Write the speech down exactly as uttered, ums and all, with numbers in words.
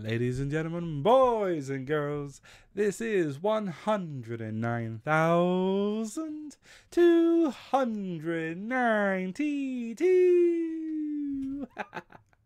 Ladies and gentlemen, boys and girls, this is one hundred nine thousand two hundred ninety-two.